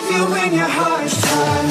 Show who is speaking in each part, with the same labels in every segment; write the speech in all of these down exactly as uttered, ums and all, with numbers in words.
Speaker 1: you when your heart's tired.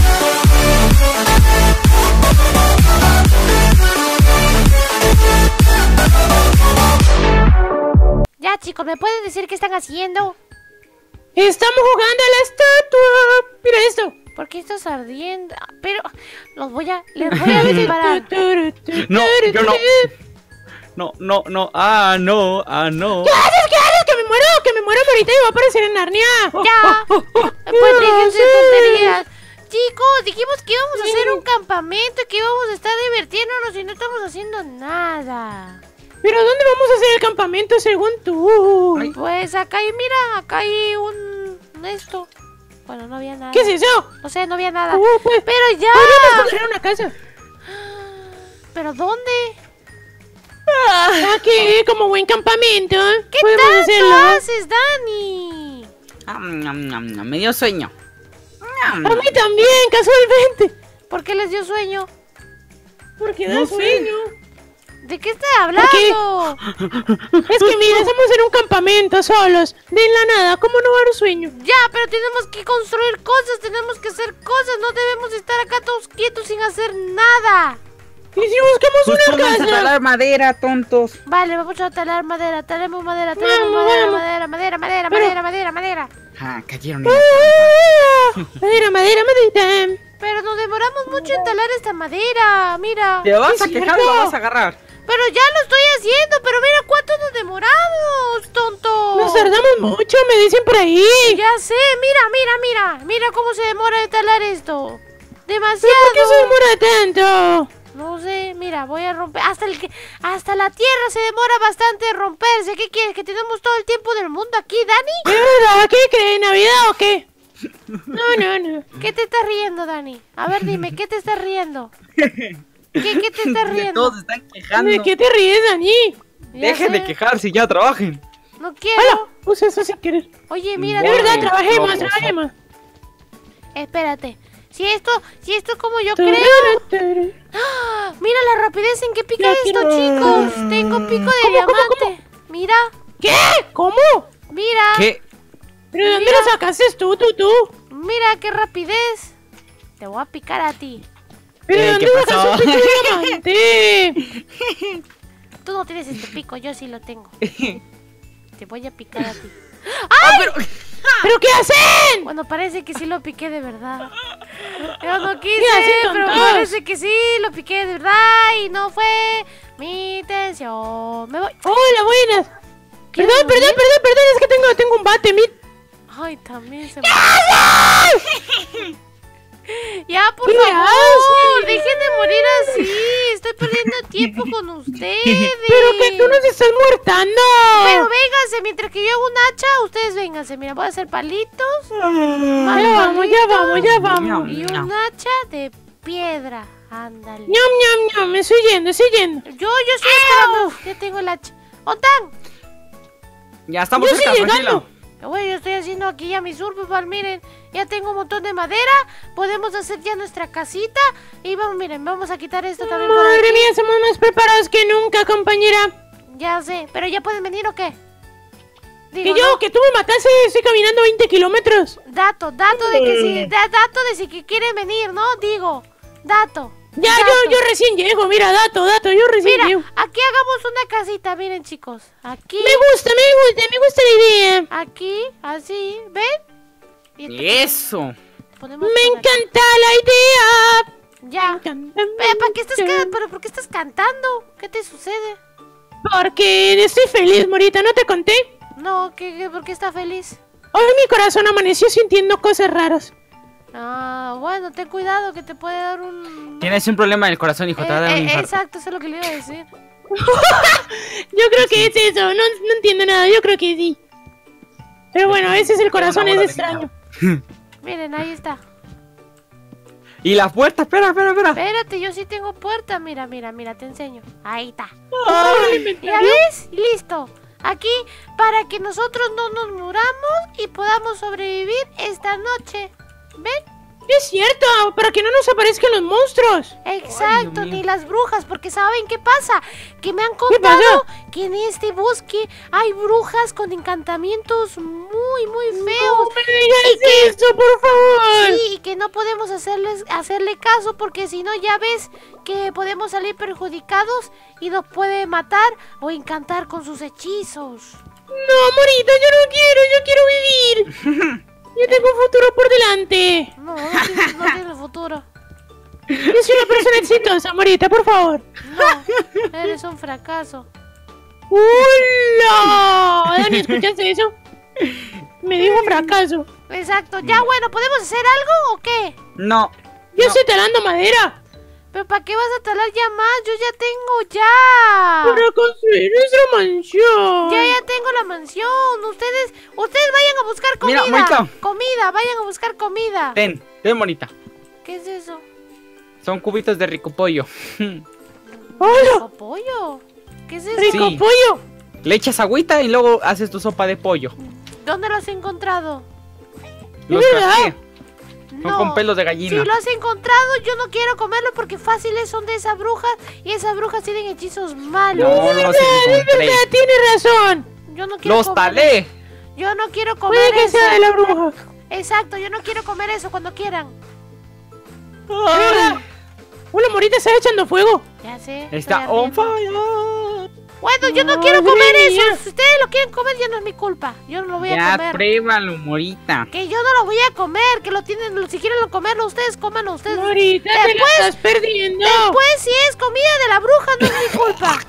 Speaker 2: Ya, chicos, ¿me pueden decir qué están haciendo?
Speaker 3: Estamos jugando a la estatua. Mira esto.
Speaker 2: ¿Por qué estás ardiendo? Pero los voy a... Les voy a disparar.
Speaker 4: No, yo no. No, no, no. Ah, no, ah, no.
Speaker 3: ¿Qué haces? ¿Qué haces? Que me muero, que me muero ahorita y va a aparecer en Narnia.
Speaker 2: Ya. Pues déjense de tonterías. Chicos, dijimos que íbamos a hacer un campamento, que íbamos a estar divirtiéndonos y no estamos haciendo nada.
Speaker 3: ¿Pero dónde vamos a hacer el campamento según tú?
Speaker 2: Ay. Pues acá hay, mira, acá hay un... esto. Bueno, no había nada.
Speaker 3: ¿Qué es eso?
Speaker 2: No sé, no había nada.
Speaker 3: Uh, pues,
Speaker 2: pero ya.
Speaker 3: Podríamos construir una casa.
Speaker 2: ¿Pero dónde?
Speaker 3: Ah, aquí, como buen campamento.
Speaker 2: ¿Qué
Speaker 3: Podemos
Speaker 2: tanto
Speaker 3: hacerlo.
Speaker 2: haces, Dani?
Speaker 4: Ah, nom, nom, nom, me dio sueño.
Speaker 3: A mí también, casualmente.
Speaker 2: ¿Por qué les dio sueño?
Speaker 3: Porque
Speaker 4: No
Speaker 3: da
Speaker 4: sé.
Speaker 3: sueño.
Speaker 2: ¿De qué estás hablando?
Speaker 3: Es que mira, estamos en un campamento solos. De la nada, ¿cómo no va a dar sueño?
Speaker 2: Ya, pero tenemos que construir cosas, tenemos que hacer cosas. No debemos estar acá todos quietos sin hacer nada.
Speaker 3: ¿Y si buscamos
Speaker 4: Pues
Speaker 3: una
Speaker 4: pónganse a
Speaker 3: casa?
Speaker 4: talar madera, tontos.
Speaker 2: Vale, vamos a talar madera, talemos madera, talemos
Speaker 3: Vamos,
Speaker 2: madera,
Speaker 3: vamos.
Speaker 2: madera, madera, madera,
Speaker 3: Pero-
Speaker 2: madera, madera, madera.
Speaker 4: Ah, cayeron en la
Speaker 3: Ah, madera, madera, madera.
Speaker 2: Pero nos demoramos mucho en talar esta madera, mira.
Speaker 4: Te vas
Speaker 3: ¿Es
Speaker 4: a quejar,
Speaker 3: cierto?
Speaker 4: lo vas a agarrar.
Speaker 2: Pero ya lo estoy haciendo, pero mira cuánto nos demoramos, tonto.
Speaker 3: Nos tardamos mucho, me dicen por ahí.
Speaker 2: Ya sé, mira, mira, mira. Mira cómo se demora de talar esto.
Speaker 3: ¿Pero
Speaker 2: Demasiado.
Speaker 3: por qué se demora tanto?
Speaker 2: No sé, mira, voy a romper. Hasta el que, hasta la tierra se demora bastante en romperse. ¿Qué quieres? ¿Que tenemos todo el tiempo del mundo aquí, Dani?
Speaker 3: ¿Es verdad? ¿Qué creen? ¿Navidad o qué? No, no, no.
Speaker 2: ¿Qué te estás riendo, Dani? A ver, dime, ¿qué te estás riendo? ¿Qué, qué te estás
Speaker 4: De
Speaker 2: riendo?
Speaker 4: todos están quejando.
Speaker 3: ¿De qué te ríes, Dani?
Speaker 2: Ya
Speaker 4: Dejen
Speaker 2: sé,
Speaker 4: de quejarse y ya trabajen.
Speaker 2: No quiero.
Speaker 3: ¡Hala! Puse eso sin querer.
Speaker 2: Oye, mira,
Speaker 3: De
Speaker 4: Bueno,
Speaker 3: verdad,
Speaker 2: Dani,
Speaker 3: trabajemos,
Speaker 4: locos,
Speaker 3: trabajemos.
Speaker 2: espérate. Si esto, si esto es como yo creo.
Speaker 3: Tururú.
Speaker 2: ¡Ah! Mira la rapidez en que pica
Speaker 3: Ya
Speaker 2: esto,
Speaker 3: quiero-
Speaker 2: chicos. Tengo pico de
Speaker 3: ¿Cómo, cómo,
Speaker 2: diamante. Mira,
Speaker 3: ¿Qué? ¿Cómo?
Speaker 2: mira,
Speaker 4: ¿Qué?
Speaker 3: ¿Pero de dónde
Speaker 2: Mira.
Speaker 3: lo sacaste tú, tú, tú?
Speaker 2: mira qué rapidez. Te voy a picar a ti.
Speaker 3: ¿Pero de
Speaker 4: Eh,
Speaker 3: dónde
Speaker 4: ¿qué
Speaker 3: sacaste
Speaker 4: pasó?
Speaker 3: un pico de diamante?
Speaker 2: Tú no tienes este pico, yo sí lo tengo. Te voy a picar a ti.
Speaker 4: Ah, pero...
Speaker 3: ¿Pero qué hacen?
Speaker 2: Bueno, parece que sí lo piqué de verdad. Yo no quise,
Speaker 3: ¿Qué hacen,
Speaker 2: pero
Speaker 3: tontos?
Speaker 2: parece que sí lo piqué de verdad y no fue mi intención. Me voy.
Speaker 3: Hola, buenas.
Speaker 2: ¿Quieres
Speaker 3: Perdón, perdón,
Speaker 2: morir?
Speaker 3: perdón, perdón, es que tengo, tengo un bate, mi...
Speaker 2: Ay, también se me... Ya, por
Speaker 3: ¿Qué
Speaker 2: favor,
Speaker 3: haces?
Speaker 2: dejen de morir así. Estoy perdiendo tiempo con ustedes.
Speaker 3: Pero que tú nos estás muertando.
Speaker 2: Pero vénganse, mientras que yo hago un hacha, ustedes vénganse. Mira, voy a hacer palitos.
Speaker 3: Ya vamos, ya vamos, ya vamos.
Speaker 2: Y un hacha de piedra. Ándale.
Speaker 3: Ñam, ñam, ñam, me estoy yendo, estoy yendo.
Speaker 2: Yo, yo estoy esperando. Ya tengo el hacha. ¡Otan!
Speaker 4: Ya estamos
Speaker 3: Yo
Speaker 4: cerca,
Speaker 3: estoy
Speaker 4: tranquilo.
Speaker 3: llegando.
Speaker 2: Bueno, yo estoy haciendo aquí ya mi survival, miren. Ya tengo un montón de madera. Podemos hacer ya nuestra casita. Y vamos, miren, vamos a quitar esto también por
Speaker 3: Madre
Speaker 2: aquí.
Speaker 3: mía, somos más preparados que nunca, compañera.
Speaker 2: Ya sé, pero ya pueden venir o qué?
Speaker 3: Que
Speaker 2: Digo,
Speaker 3: yo,
Speaker 2: ¿no?
Speaker 3: que tú me mataste, estoy caminando veinte kilómetros.
Speaker 2: Dato, dato de que si, da- dato de si que quieren venir, ¿no? Digo, dato.
Speaker 3: Ya,
Speaker 2: dato.
Speaker 3: yo, yo recién llego, mira, dato, dato, yo recién
Speaker 2: Mira,
Speaker 3: llego.
Speaker 2: aquí hagamos una casita, miren chicos. Aquí,
Speaker 3: Me gusta, me gusta, me gusta la idea.
Speaker 2: aquí, así, ¿ven? Y esto
Speaker 4: Eso.
Speaker 2: ponemos
Speaker 3: Me
Speaker 2: por aquí.
Speaker 3: encanta la idea.
Speaker 2: Ya.
Speaker 3: Me encanta, me
Speaker 2: Pero, ¿para qué estás
Speaker 3: encanta.
Speaker 2: ca- pero ¿por qué estás cantando? ¿Qué te sucede?
Speaker 3: Porque estoy feliz, Morita, ¿no te conté?
Speaker 2: No, ¿qué, qué- ¿por qué está feliz?
Speaker 3: Hoy mi corazón amaneció sintiendo cosas raras.
Speaker 2: Ah, bueno, ten cuidado que te puede dar un...
Speaker 4: Tienes un problema en el corazón, hijo. Te va a dar
Speaker 2: Eh,
Speaker 4: un
Speaker 2: eh,
Speaker 4: infarto.
Speaker 2: exacto, eso es lo que le iba a decir.
Speaker 3: Yo creo que es eso, no, no entiendo nada, yo creo que sí. Pero bueno, ese es el corazón,
Speaker 4: Una
Speaker 3: es
Speaker 4: bola de
Speaker 3: extraño.
Speaker 2: Miren, ahí está.
Speaker 4: Y la puerta, espera, espera, espera.
Speaker 2: Espérate, yo sí tengo puerta. Mira, mira, mira, te enseño. Ahí está.
Speaker 3: Ay,
Speaker 2: ¿Ya ves? Y listo. Aquí, para que nosotros no nos muramos y podamos sobrevivir esta noche. ¿Ven?
Speaker 3: es cierto, para que no nos aparezcan los monstruos.
Speaker 2: Exacto,
Speaker 4: mío.
Speaker 2: ni las brujas, porque ¿saben qué pasa? Que me han
Speaker 3: pasó?
Speaker 2: contado que en este bosque hay brujas con encantamientos muy, muy feos.
Speaker 3: No me digas
Speaker 2: Y que
Speaker 3: eso, por favor.
Speaker 2: Sí, y que no podemos hacerles, hacerle caso porque si no ya ves que podemos salir perjudicados y nos puede matar o encantar con sus hechizos.
Speaker 3: No, Morita, yo no quiero, yo quiero vivir. Yo tengo un futuro por delante.
Speaker 2: No, no tienes, no tienes futuro.
Speaker 3: Yo soy una persona exitosa, Morita, por favor.
Speaker 2: No, eres un fracaso.
Speaker 3: ¡Hola! Dani, ¿escuchaste eso? Me dijo fracaso.
Speaker 2: Exacto, ya bueno, ¿podemos hacer algo o qué?
Speaker 4: No.
Speaker 3: Yo
Speaker 4: no.
Speaker 3: estoy talando madera
Speaker 2: ¿Pero para qué vas a talar ya más? Yo ya tengo ya.
Speaker 3: para construir nuestra mansión.
Speaker 2: Ya, ya tengo la mansión. Ustedes, ustedes vayan a buscar comida.
Speaker 4: Mira, Moita.
Speaker 2: Comida, vayan a buscar comida.
Speaker 4: Ten, ten, bonita.
Speaker 2: ¿Qué es eso?
Speaker 4: Son cubitos de rico pollo.
Speaker 3: ¡Hola!
Speaker 2: ¿Rico pollo? ¿Qué es eso?
Speaker 3: ¡Rico
Speaker 4: Sí.
Speaker 3: pollo!
Speaker 4: Le echas agüita y luego haces tu sopa de pollo.
Speaker 2: ¿Dónde lo has encontrado?
Speaker 4: Los
Speaker 3: verdad?
Speaker 4: casqué. Son
Speaker 2: No.
Speaker 4: con pelos de
Speaker 2: Si
Speaker 4: gallina.
Speaker 2: lo has encontrado, yo no quiero comerlo porque fáciles son de esas brujas y esas brujas tienen hechizos malos.
Speaker 4: No, los
Speaker 3: Es
Speaker 4: encontré.
Speaker 3: verdad, tiene razón.
Speaker 2: Yo no quiero
Speaker 4: Los
Speaker 2: comer.
Speaker 4: talé.
Speaker 2: Yo no quiero comer
Speaker 3: Puede que
Speaker 2: eso.
Speaker 3: sea de la bruja.
Speaker 2: Exacto, yo no quiero comer eso cuando quieran.
Speaker 3: Hola. Hola, Morita, ¿estás echando fuego?
Speaker 2: Ya sé.
Speaker 4: Está
Speaker 2: estoy
Speaker 4: on
Speaker 2: ardiendo.
Speaker 4: fire.
Speaker 2: Bueno, yo no
Speaker 3: Madre
Speaker 2: quiero comer
Speaker 3: mía.
Speaker 2: eso. Si ustedes lo quieren comer, ya no es mi culpa. Yo no lo voy a
Speaker 4: Ya,
Speaker 2: comer.
Speaker 4: pruébalo, morita.
Speaker 2: Que yo no lo voy a comer. Que lo tienen. Si quieren lo comerlo ustedes, cómanlo ustedes.
Speaker 3: Morita, te la
Speaker 2: Después-
Speaker 3: estás perdiendo.
Speaker 2: Después, si es comida de la bruja, no es mi culpa.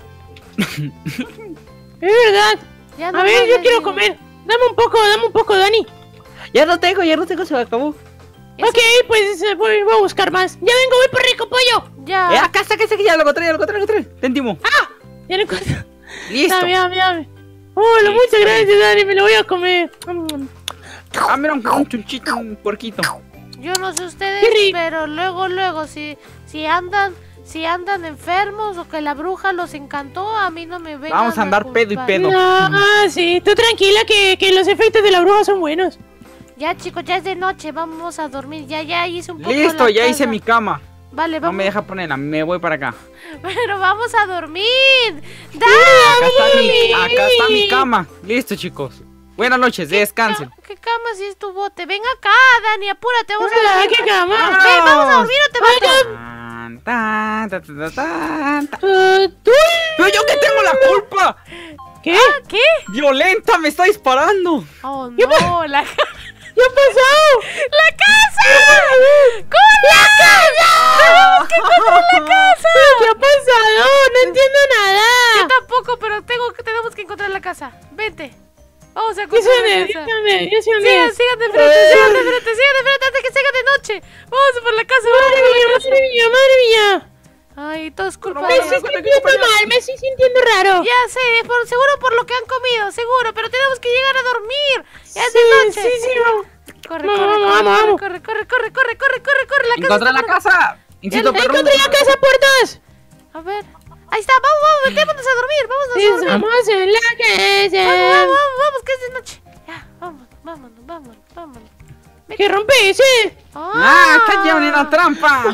Speaker 3: Es verdad.
Speaker 2: Ya no
Speaker 3: A ver,
Speaker 2: más
Speaker 3: yo
Speaker 2: les
Speaker 3: quiero
Speaker 2: digo.
Speaker 3: comer. Dame un poco, dame un poco, Dani.
Speaker 4: Ya no tengo, ya no tengo, se me acabó.
Speaker 2: Eso-
Speaker 3: Ok, pues eh, voy, voy a buscar más. Ya vengo, voy por rico pollo.
Speaker 2: Ya.
Speaker 4: Eh, acá está, acá está, que ya lo encontré, ya lo encontré, lo encontré. Ten, Timo.
Speaker 3: Ya lo encuentro.
Speaker 4: Listo.
Speaker 3: Dame, dame, dame. Hola,
Speaker 4: Sí,
Speaker 3: muchas
Speaker 4: sí.
Speaker 3: gracias, Dani. Me lo voy a comer.
Speaker 4: Ah, mira, un, un chunchito, un puerquito.
Speaker 2: Yo no sé ustedes,
Speaker 3: Qué rico.
Speaker 2: pero luego, luego, si, si andan, si andan enfermos o que la bruja los encantó, a mí no me vengan
Speaker 4: Vamos a andar pedo y
Speaker 2: culpar.
Speaker 4: pedo.
Speaker 3: Ah, sí. Tú tranquila que, que los efectos de la bruja son buenos.
Speaker 2: Ya, chicos, ya es de noche, vamos a dormir. Ya, ya hice un poco
Speaker 4: Listo,
Speaker 2: la
Speaker 4: ya hice
Speaker 2: casa.
Speaker 4: mi cama.
Speaker 2: Vale,
Speaker 4: No
Speaker 2: vamos.
Speaker 4: me deja ponerla, me voy para acá.
Speaker 2: Pero vamos a dormir.
Speaker 4: Acá
Speaker 2: ¡Dani!
Speaker 4: está mi, acá está mi cama. Listo, chicos. Buenas noches, descansen.
Speaker 2: ¿Qué cama si es tu bote? Ven acá, Dani, apúrate, vamos a
Speaker 3: Hola,
Speaker 2: dormir.
Speaker 3: ¿qué cama?
Speaker 2: Ven, vamos a dormir o te mato.
Speaker 4: Tan, tan, tan, tan, tan, tan.
Speaker 3: Uh, ¿Tú?
Speaker 4: ¡Pero yo que tengo la culpa!
Speaker 3: ¿Qué?
Speaker 2: ¿Qué?
Speaker 4: ¡Violenta! ¡Me está disparando!
Speaker 2: Oh, no, la casa.
Speaker 3: ¿Qué ha pasado?
Speaker 2: ¡La casa! ¡Con la casa! ¿Qué pasó con la casa?
Speaker 3: ¿Qué ha pasado? No entiendo
Speaker 2: Yo
Speaker 3: nada.
Speaker 2: tampoco, pero tengo, tenemos que encontrar la casa. Vente. Vamos a
Speaker 3: ¿Qué
Speaker 2: encontrar
Speaker 3: son
Speaker 2: la
Speaker 3: de?
Speaker 2: casa.
Speaker 3: ¿Qué son de?
Speaker 2: Sigan, sigan de frente, sigan de frente, sigan de frente antes que se haga de noche. Vamos por la casa, vamos
Speaker 3: Madre
Speaker 2: por
Speaker 3: mía,
Speaker 2: la casa.
Speaker 3: madre mía, madre mía.
Speaker 2: Ay, todo es culpa
Speaker 4: No,
Speaker 3: Me
Speaker 2: de...
Speaker 3: estoy
Speaker 4: cuenta que
Speaker 3: sintiendo
Speaker 4: compañero.
Speaker 3: mal, me estoy sintiendo raro.
Speaker 2: Ya sé, es por, seguro por lo que han comido, seguro, pero tenemos que llegar a dormir. Ya es
Speaker 3: Sí,
Speaker 2: de noche.
Speaker 3: sí, sí, vamos.
Speaker 2: Corre,
Speaker 3: Vamos,
Speaker 2: corre,
Speaker 3: vamos,
Speaker 2: corre,
Speaker 3: vamos.
Speaker 2: corre, corre, corre, corre, corre, corre, corre, la casa.
Speaker 4: ¡Encontré
Speaker 2: está
Speaker 4: la
Speaker 2: por-
Speaker 4: casa! ¡Insisto, perro!
Speaker 3: ¡Encontré la casa por dos!
Speaker 2: A ver. Ahí está, vamos, vamos, metémonos a dormir, vamos a dormir.
Speaker 3: Estamos en la
Speaker 2: Vamos,
Speaker 3: casa.
Speaker 2: vamos, vamos, vamos, que es de noche. Ya, vámonos, vámonos, vámonos, vámonos.
Speaker 3: ¿Qué rompe ese?
Speaker 4: ¡Ah! ¡Está llevan en la trampa!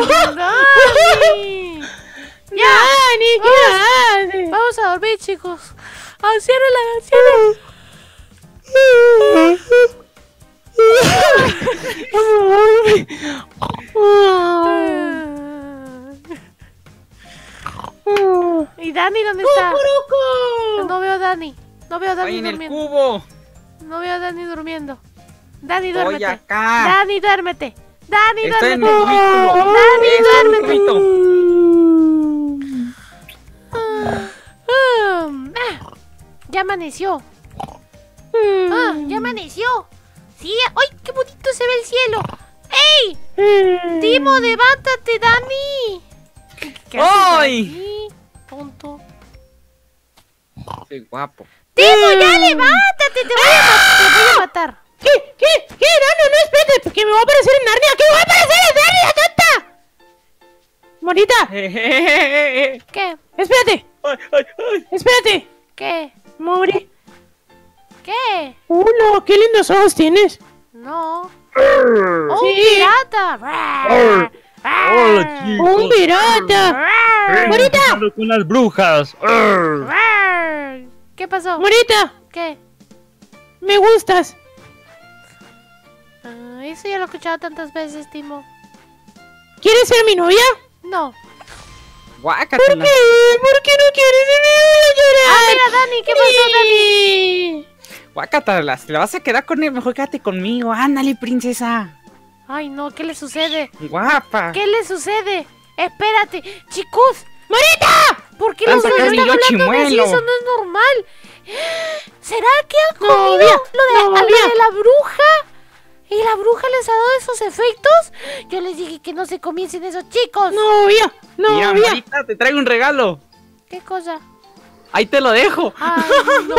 Speaker 2: Dani. Ya,
Speaker 3: Dani, ¿qué haces?
Speaker 2: vamos a dormir, chicos. Ah, ciérrala, ciérrala. ¿Y Dani dónde está? No veo a Dani. No veo a Dani
Speaker 4: ¡Ahí en el
Speaker 2: durmiendo.
Speaker 4: cubo!
Speaker 2: No veo a Dani durmiendo. Dani,
Speaker 4: Estoy
Speaker 2: duérmete.
Speaker 4: acá.
Speaker 2: Dani, duérmete. Dani,
Speaker 4: Estoy en
Speaker 2: duérmete.
Speaker 4: el cubículo.
Speaker 2: Dani,
Speaker 4: Estoy en el
Speaker 2: duérmete.
Speaker 4: cubito.
Speaker 2: Ah, ah, ya amaneció. Ah, ya amaneció. Sí, ¡ay, qué bonito se ve el cielo! ¡Ey! Timo, levántate, Dani. ¿Qué haces
Speaker 4: ¡Ay!
Speaker 2: aquí, tonto?
Speaker 4: Soy guapo.
Speaker 2: Timo, ya levántate, te voy a, ma- te voy a matar.
Speaker 3: ¿Qué? ¿Qué? ¿Qué? No, no, no, espérate, que me voy a aparecer en Narnia. ¿Qué me voy a aparecer en Narnia, tonta? Morita,
Speaker 2: ¿Qué?
Speaker 3: espérate,
Speaker 4: ¡Ay, ay, ay!
Speaker 3: espérate.
Speaker 2: ¿Qué?
Speaker 3: Mori.
Speaker 2: ¿Qué?
Speaker 3: Hola, qué lindos ojos tienes.
Speaker 2: No. ¡Oh, un
Speaker 3: Sí.
Speaker 2: pirata!
Speaker 4: Hola, chicos.
Speaker 3: Un pirata. Morita,
Speaker 4: Hablo con las brujas.
Speaker 2: ¿Qué pasó?
Speaker 3: Morita,
Speaker 2: ¿Qué?
Speaker 3: me gustas.
Speaker 2: Eso ya lo he escuchado tantas veces, Timo.
Speaker 3: ¿Quieres ser mi novia?
Speaker 2: No.
Speaker 4: Guácatela.
Speaker 3: ¿Por qué? ¿Por qué no quieres ser mi novia?
Speaker 2: Ah, mira, Dani, ¿qué pasó, Dani?
Speaker 4: Guácatela. Si le vas a quedar con él, mejor quédate conmigo. Ándale, princesa.
Speaker 2: Ay, no, ¿qué le sucede?
Speaker 4: Guapa.
Speaker 2: ¿Qué le sucede? Espérate, chicos.
Speaker 3: ¡Morita!
Speaker 2: ¿Por qué
Speaker 4: Vas
Speaker 2: los
Speaker 4: a
Speaker 2: dos
Speaker 4: sacar
Speaker 2: están
Speaker 4: mi yo
Speaker 2: hablando de así?
Speaker 4: chimuelo.
Speaker 2: Eso no es normal. ¿Será que han
Speaker 3: No,
Speaker 2: comido
Speaker 3: mira,
Speaker 2: lo de,
Speaker 3: no,
Speaker 2: a lo
Speaker 3: mira.
Speaker 2: de la bruja? ¿Y la bruja les ha dado esos efectos? Yo les dije que no se comiesen esos chicos.
Speaker 3: Novia,
Speaker 4: Mira,
Speaker 3: novia.
Speaker 4: Morita, te traigo un regalo.
Speaker 2: ¿Qué cosa?
Speaker 4: Ahí te lo dejo.
Speaker 2: Ay, no.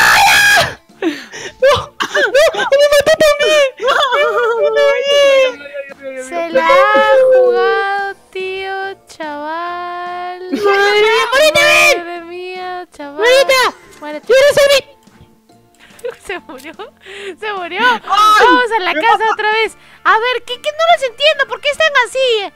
Speaker 3: ¡Me mató también!
Speaker 2: Se la ha jugado, tío, chaval.
Speaker 3: ¡Madre mía, Morita, ven!
Speaker 2: Madre mía, chaval.
Speaker 3: ¡Morita!
Speaker 2: Muérete.
Speaker 3: ¿Quieres ser mi...?
Speaker 2: Se murió, se murió. Vamos a la casa otra vez. A ver, ¿qué, qué no los entiendo? ¿Por qué están así?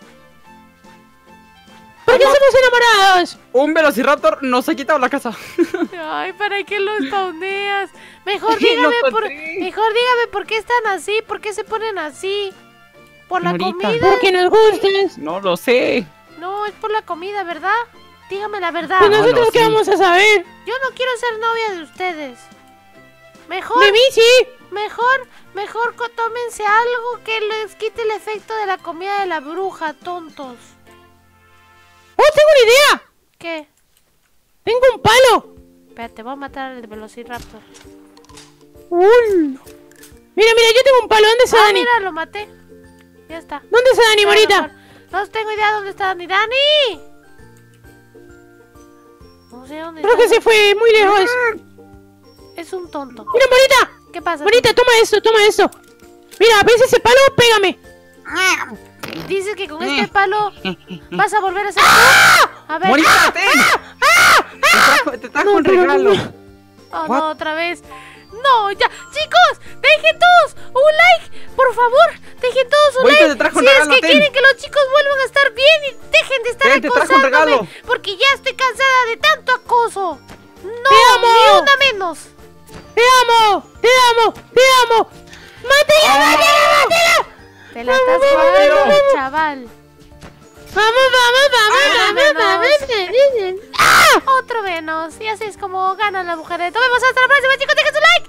Speaker 3: ¿Por qué somos enamorados?
Speaker 4: Un velociraptor nos ha quitado la casa.
Speaker 2: Ay, ¿para qué los pauneas? Mejor
Speaker 4: No
Speaker 2: dígame por,
Speaker 4: encontré.
Speaker 2: mejor dígame por qué están así, por qué se ponen así. ¿Por la
Speaker 4: Morita.
Speaker 2: comida?
Speaker 3: Porque nos gustas.
Speaker 4: No lo sé.
Speaker 2: No, es por la comida, ¿verdad? Dígame la verdad.
Speaker 3: Pues
Speaker 4: No,
Speaker 3: nosotros
Speaker 4: no,
Speaker 3: qué
Speaker 4: sí.
Speaker 3: vamos a saber.
Speaker 2: Yo no quiero ser novia de ustedes. Mejor,
Speaker 3: De mí sí.
Speaker 2: mejor, mejor co- tómense algo que les quite el efecto de la comida de la bruja, tontos.
Speaker 3: ¡Oh, tengo una idea!
Speaker 2: ¿Qué?
Speaker 3: Tengo un palo.
Speaker 2: Espérate, voy a matar al velociraptor.
Speaker 3: Uy. Mira, mira, yo tengo un palo. ¿Dónde está
Speaker 2: Ah,
Speaker 3: Dani?
Speaker 2: mira, lo maté. Ya está.
Speaker 3: ¿Dónde está Dani,
Speaker 2: Ya,
Speaker 3: Morita?
Speaker 2: mejor. No tengo idea dónde está Dani. ¡Dani! No sé dónde
Speaker 3: Creo que
Speaker 2: está.
Speaker 3: se fue muy lejos.
Speaker 2: Es un tonto.
Speaker 3: Mira, Morita.
Speaker 2: ¿Qué pasa?
Speaker 3: Morita, toma esto, toma esto. Mira, ¿ves ese palo? Pégame.
Speaker 2: Dices que con este palo vas a volver a ser
Speaker 3: ¡Ah!
Speaker 2: tú. A ver.
Speaker 4: Morita, ten. Te trajo, te trajo
Speaker 3: No,
Speaker 4: un
Speaker 3: pero
Speaker 4: regalo.
Speaker 2: Oh,
Speaker 4: What?
Speaker 2: no, otra vez. No, ya. Chicos, dejen todos un like. Por favor, dejen todos un
Speaker 4: Morita,
Speaker 2: like.
Speaker 4: te trajo
Speaker 2: Si
Speaker 4: un
Speaker 2: es
Speaker 4: regalo,
Speaker 2: que
Speaker 4: ten.
Speaker 2: quieren que los chicos vuelvan a estar bien y dejen de estar
Speaker 4: Ten, te trajo un
Speaker 2: acosándome.
Speaker 4: regalo.
Speaker 2: Porque ya estoy cansada de tanto acoso. No,
Speaker 3: ¡Te amo!
Speaker 2: ni una menos.
Speaker 3: ¡Te amo! ¡Te amo! ¡Te amo! ¡Mátela, mátela, mátela!
Speaker 2: Te la estás
Speaker 3: Vamos,
Speaker 2: jugando,
Speaker 3: vamos.
Speaker 2: chaval.
Speaker 3: ¡Vamos, vamos, vamos,
Speaker 2: Ah,
Speaker 3: vamos, vamos! ¡Ah!
Speaker 2: Otro menos. Y así es como ganan las mujeres. Nos vemos hasta la próxima, chicos. Dejen su like.